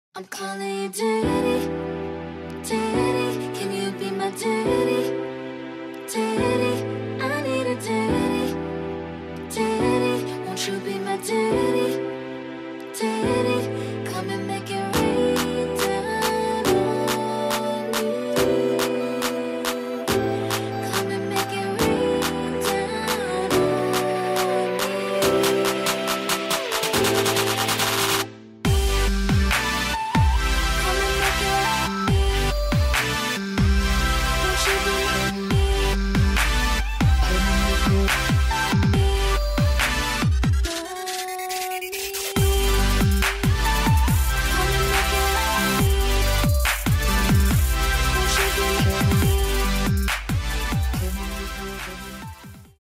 I'm calling you daddy, daddy, can you be my daddy, daddy, I need a daddy, daddy, won't you be my daddy.